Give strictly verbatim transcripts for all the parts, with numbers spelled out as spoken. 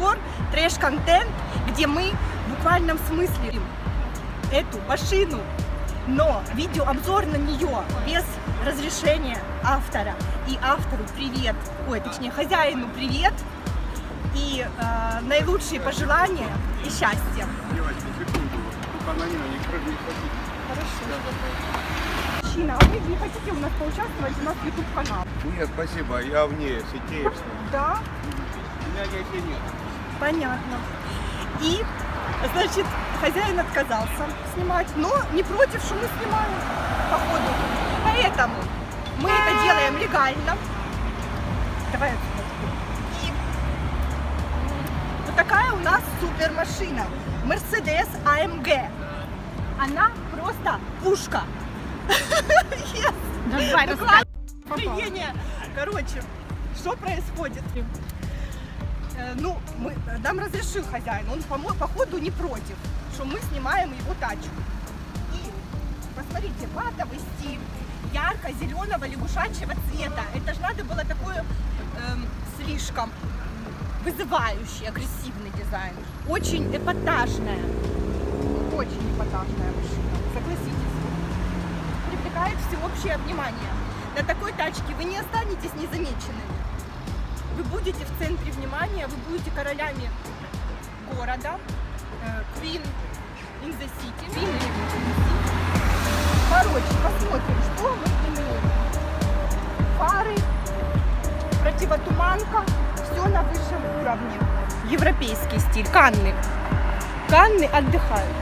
видеообзор, трэш-контент, где мы в буквальном смысле эту машину, но видеообзор на нее без разрешения автора. И автору привет, ой, точнее хозяину привет и э, наилучшие пожелания и счастья. Девочки, секунду, тут она не ходит. Хорошо. Мужчина, а вы не хотите у нас поучаствовать? У нас ютуб канал. Нет, спасибо, я вне сетей. Да? У меня детей нет. Понятно. И, значит, хозяин отказался снимать, но не против, что мы снимаем, походу. Поэтому мы это делаем легально. Давай отсюда. И вот такая у нас супер машина. Mercedes а эм гэ. Она просто пушка. Yes. Давай, рассказывай. Короче, что происходит? Э, ну, мы, нам разрешил хозяин, он по, по ходу не против, что мы снимаем его тачку. И посмотрите, матовый стиль, ярко-зеленого лягушачьего цвета. Это же надо было такое э, слишком вызывающий, агрессивный дизайн. Очень эпатажная, очень эпатажная машина, согласитесь. Привлекает всеобщее внимание. На такой тачке вы не останетесь незамеченными. Вы будете в центре внимания, вы будете королями города. Queen in the city. Queen in the city. Короче, посмотрим, что мы имеем. Фары, противотуманка, все на высшем уровне. Европейский стиль. Канны. Канны отдыхают.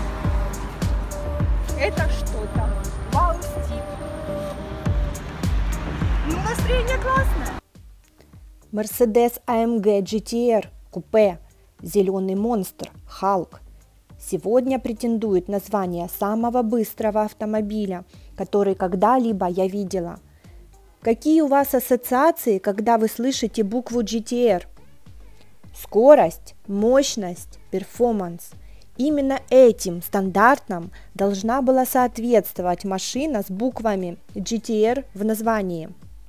Это что-то. Вау, стиль. Ну, настроение классное. Mercedes а эм гэ джи ти ар купе, зеленый монстр, Халк, сегодня претендует на звание самого быстрого автомобиля, который когда-либо я видела. Какие у вас ассоциации, когда вы слышите букву джи ти ар? Скорость, мощность, перформанс. Именно этим стандартам должна была соответствовать машина с буквами джи ти ар в названии.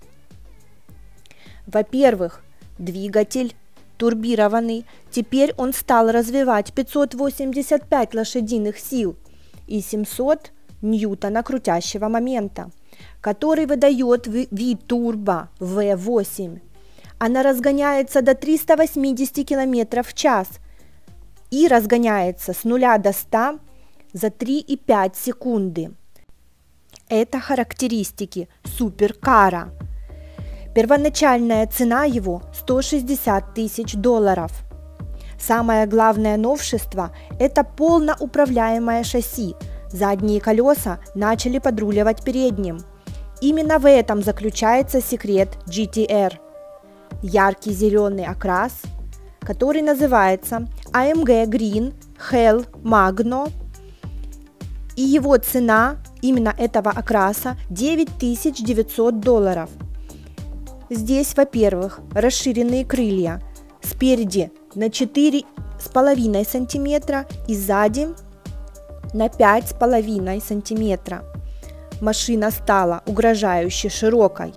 Во-первых, двигатель турбированный, теперь он стал развивать пятьсот восемьдесят пять лошадиных сил и семьсот ньютона крутящего момента, который выдает вид турбо вэ восемь. Она разгоняется до триста восемьдесят километров в час и разгоняется с нуля до ста за три и пять секунды. Это характеристики суперкара. Первоначальная цена его сто шестьдесят тысяч долларов. Самое главное новшество – это полноуправляемое шасси. Задние колеса начали подруливать передним. Именно в этом заключается секрет джи ти ар. Яркий зеленый окрас, который называется а эм гэ Green Hell Magno, и его цена именно этого окраса девять тысяч девятьсот долларов. Здесь, во-первых, расширенные крылья, спереди на четыре с половиной сантиметра и сзади на пять с половиной сантиметра. Машина стала угрожающе широкой.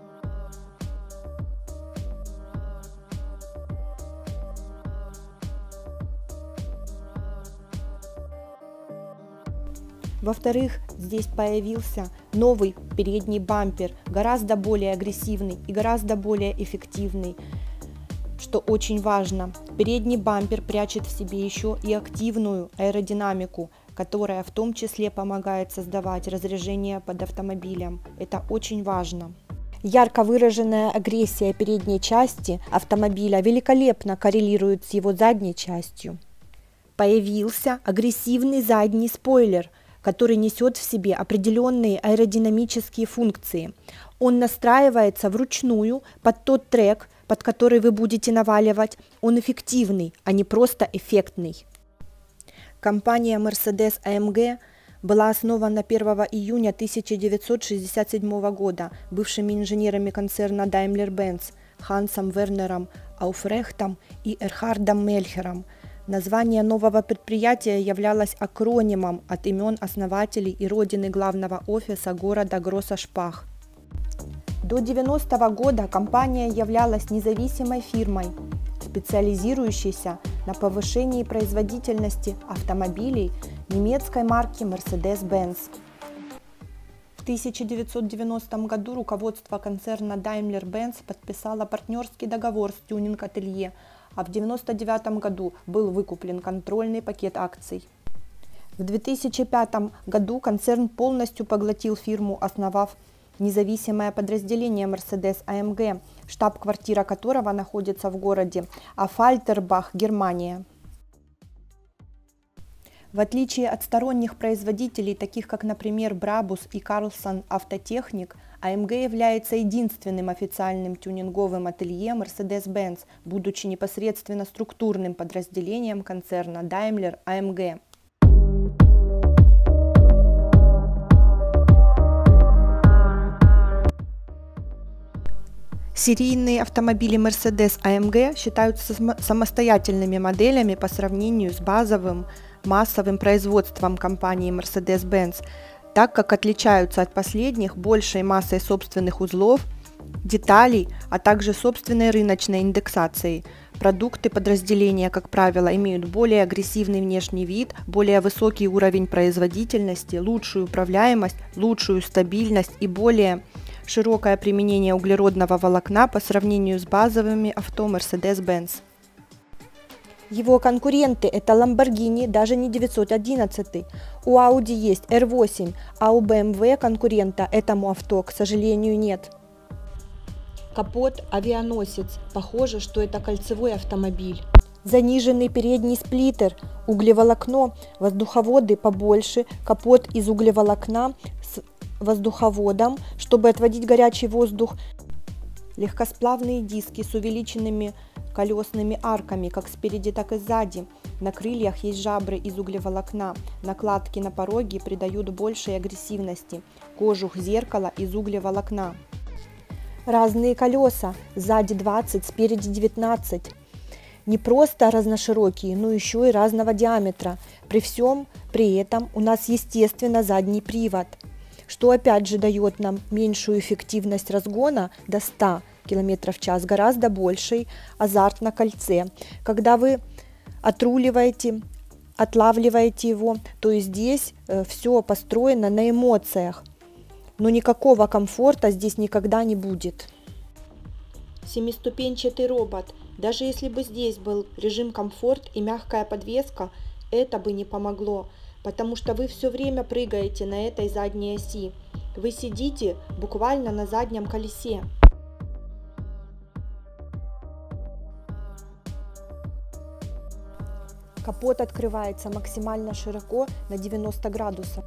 Во-вторых, здесь появился новый передний бампер, гораздо более агрессивный и гораздо более эффективный, что очень важно. Передний бампер прячет в себе еще и активную аэродинамику, которая в том числе помогает создавать разряжение под автомобилем. Это очень важно. Ярко выраженная агрессия передней части автомобиля великолепно коррелирует с его задней частью. Появился агрессивный задний спойлер, который несет в себе определенные аэродинамические функции. Он настраивается вручную под тот трек, под который вы будете наваливать. Он эффективный, а не просто эффектный. Компания Mercedes а эм гэ была основана первого июня тысяча девятьсот шестьдесят седьмого года бывшими инженерами концерна Daimler-Benz Хансом Вернером Ауфрехтом и Эрхардом Мельхером. Название нового предприятия являлось акронимом от имен основателей и родины главного офиса города Гросса-Шпах. До девяностого года компания являлась независимой фирмой, специализирующейся на повышении производительности автомобилей немецкой марки Mercedes-Benz. В тысяча девятьсот девяностом году руководство концерна Daimler-Benz подписало партнерский договор с тюнинг-ателье, а в девяносто девятом году был выкуплен контрольный пакет акций. В две тысячи пятом году концерн полностью поглотил фирму, основав независимое подразделение Mercedes а эм гэ, штаб-квартира которого находится в городе Аффальтербах, Германия. В отличие от сторонних производителей, таких как, например, Brabus и Carlson Автотехник, а эм гэ является единственным официальным тюнинговым ателье Mercedes-Benz, будучи непосредственно структурным подразделением концерна Daimler а эм гэ. Серийные автомобили Mercedes а эм гэ считаются самостоятельными моделями по сравнению с базовым массовым производством компании Mercedes-Benz, так как отличаются от последних большей массой собственных узлов, деталей, а также собственной рыночной индексацией. Продукты подразделения, как правило, имеют более агрессивный внешний вид, более высокий уровень производительности, лучшую управляемость, лучшую стабильность и более широкое применение углеродного волокна по сравнению с базовыми авто Mercedes-Benz. Его конкуренты – это Lamborghini, даже не девятьсот одиннадцать, у Audi есть эр восемь, а у бэ эм вэ конкурента этому авто, к сожалению, нет. Капот – авианосец, похоже, что это кольцевой автомобиль. Заниженный передний сплиттер, углеволокно, воздуховоды побольше, капот из углеволокна с воздуховодом, чтобы отводить горячий воздух, легкосплавные диски с увеличенными колесными арками, как спереди, так и сзади. На крыльях есть жабры из углеволокна. Накладки на пороге придают большей агрессивности. Кожух зеркала из углеволокна. Разные колеса. Сзади двадцать, спереди девятнадцать. Не просто разноширокие, но еще и разного диаметра. При всем при этом у нас, естественно, задний привод, что опять же дает нам меньшую эффективность разгона до ста километров в час, гораздо больший азарт на кольце. Когда вы отруливаете, отлавливаете его, то есть здесь э, все построено на эмоциях, но никакого комфорта здесь никогда не будет. Семиступенчатый робот. Даже если бы здесь был режим комфорт и мягкая подвеска, это бы не помогло, потому что вы все время прыгаете на этой задней оси. Вы сидите буквально на заднем колесе. Капот открывается максимально широко на девяносто градусов.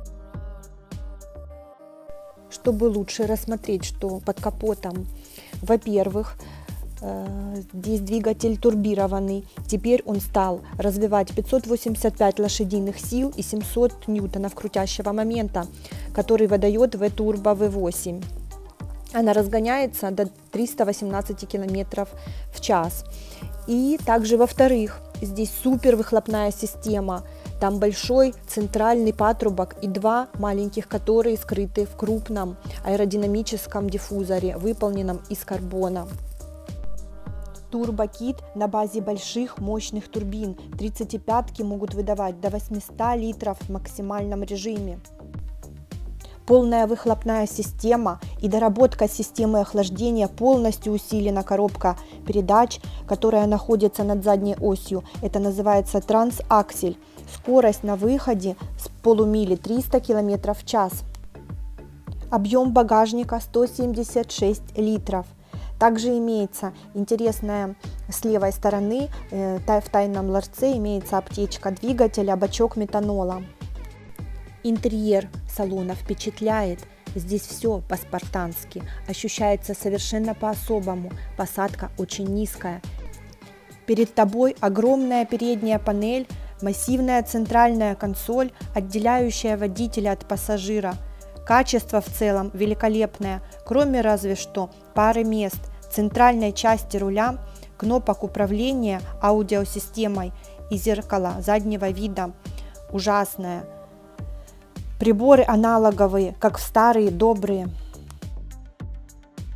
Чтобы лучше рассмотреть, что под капотом, во-первых, здесь двигатель турбированный, теперь он стал развивать пятьсот восемьдесят пять лошадиных сил и семьсот ньютонов крутящего момента, который выдает V-Turbo вэ восемь. Она разгоняется до триста восемнадцати километров в час. И также, во-вторых, здесь супер выхлопная система, там большой центральный патрубок и два маленьких, которые скрыты в крупном аэродинамическом диффузоре, выполненном из карбона. Турбокит на базе больших мощных турбин, тридцатипятки могут выдавать до восьмисот литров в максимальном режиме. Полная выхлопная система и доработка системы охлаждения, полностью усилена коробка передач, которая находится над задней осью. Это называется трансаксель. Скорость на выходе с полумили триста километров в час. Объем багажника сто семьдесят шесть литров. Также имеется интересная с левой стороны, э, в тайном ларце имеется аптечка двигателя, бачок метанола. Интерьер салона впечатляет. Здесь все по-спартански, ощущается совершенно по-особому. Посадка очень низкая. Перед тобой огромная передняя панель, массивная центральная консоль, отделяющая водителя от пассажира. Качество в целом великолепное, кроме разве что пары мест, центральной части руля, кнопок управления аудиосистемой и зеркала заднего вида. Ужасное. Приборы аналоговые, как в старые добрые.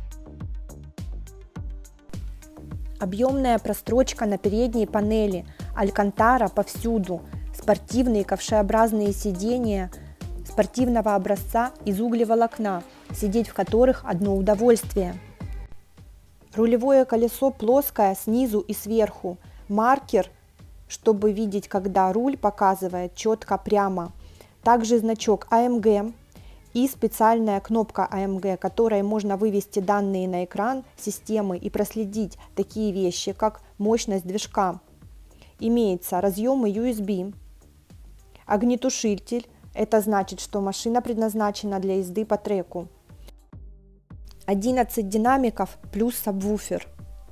Объемная прострочка на передней панели, Алькантара повсюду, спортивные ковшеобразные сидения спортивного образца из углеволокна, сидеть в которых одно удовольствие. Рулевое колесо плоское снизу и сверху, маркер, чтобы видеть, когда руль показывает четко прямо. Также значок а эм гэ и специальная кнопка а эм гэ, которой можно вывести данные на экран системы и проследить такие вещи, как мощность движка. Имеется разъемы ю эс би, огнетушитель, это значит, что машина предназначена для езды по треку. одиннадцать динамиков плюс сабвуфер.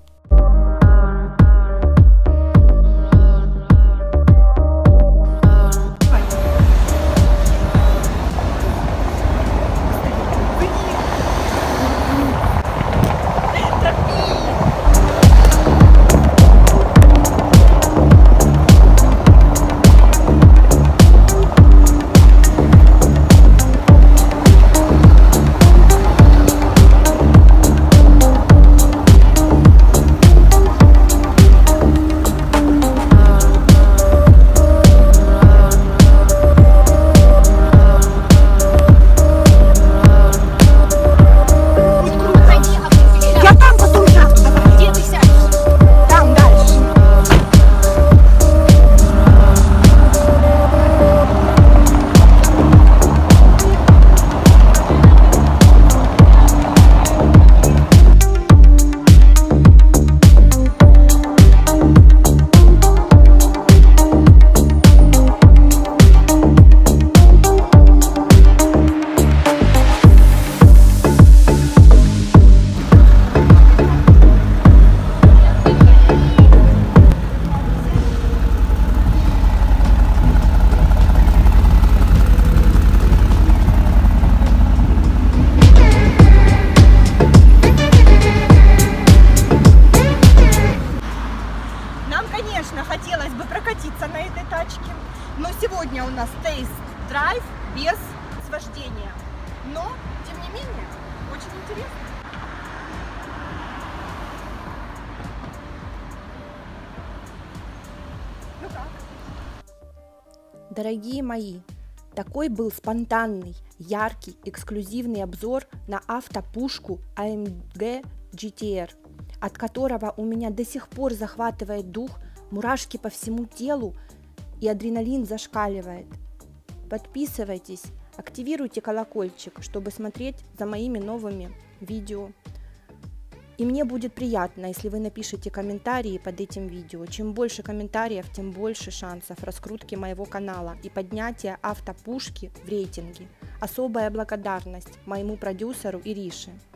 Хотелось бы прокатиться на этой тачке, но сегодня у нас тест-драйв без вождения. Но, тем не менее, очень интересно. Ну как? Дорогие мои, такой был спонтанный, яркий, эксклюзивный обзор на автопушку а эм гэ джи ти ар, от которого у меня до сих пор захватывает дух, мурашки по всему телу и адреналин зашкаливает. Подписывайтесь, активируйте колокольчик, чтобы смотреть за моими новыми видео. И мне будет приятно, если вы напишите комментарии под этим видео. Чем больше комментариев, тем больше шансов раскрутки моего канала и поднятия автопушки в рейтинге. Особая благодарность моему продюсеру Ирише.